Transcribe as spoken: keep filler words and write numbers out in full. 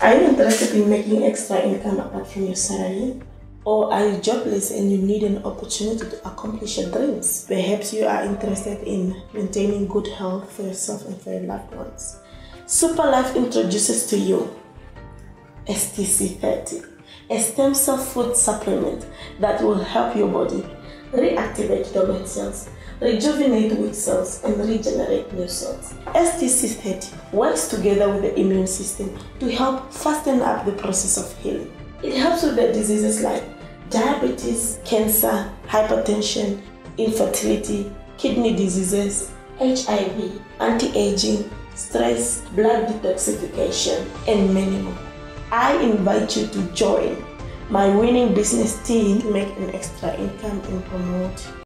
Are you interested in making extra income apart from your salary? Or are you jobless and you need an opportunity to accomplish your dreams? Perhaps you are interested in maintaining good health for yourself and for your loved ones. SuperLife introduces to you S T C thirty, a stem cell food supplement that will help your body reactivate dormant cells, rejuvenate weak cells, and regenerate new cells. S T C thirty works together with the immune system to help fasten up the process of healing. It helps with the diseases like diabetes, cancer, hypertension, infertility, kidney diseases, H I V, anti-aging, stress, blood detoxification, and many more. I invite you to join my winning business team to make an extra income and promote